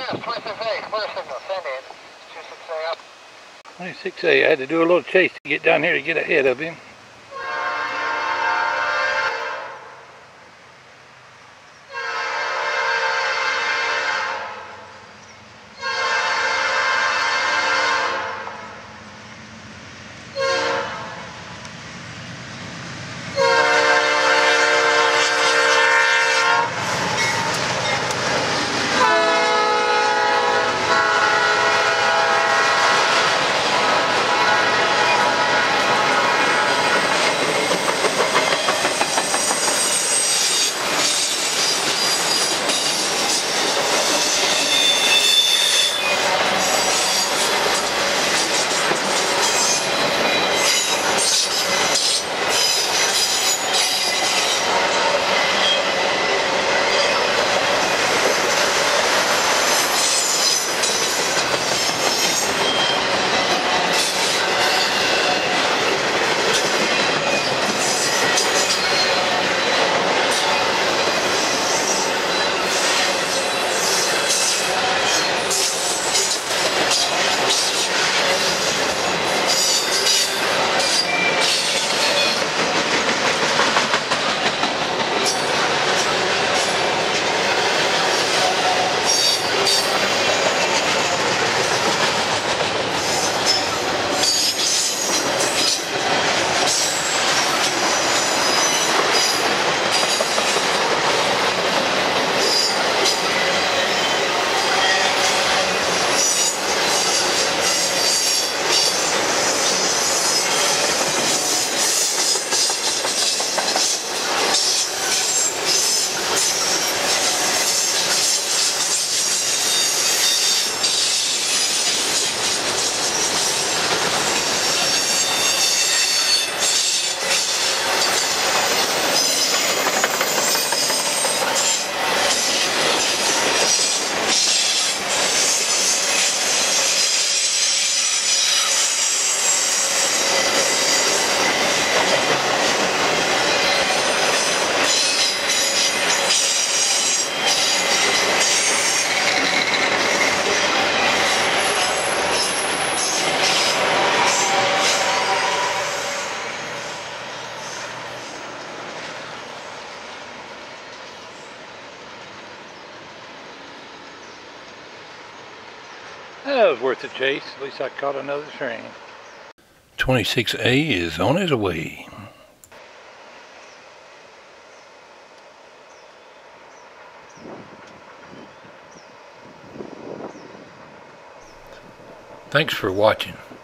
Yes, 26A, clear signal, send in. 26A up. 26A, I had to do a little chase to get down here to get ahead of him. That was worth the chase. At least I caught another train. 26A is on his way. Thanks for watching.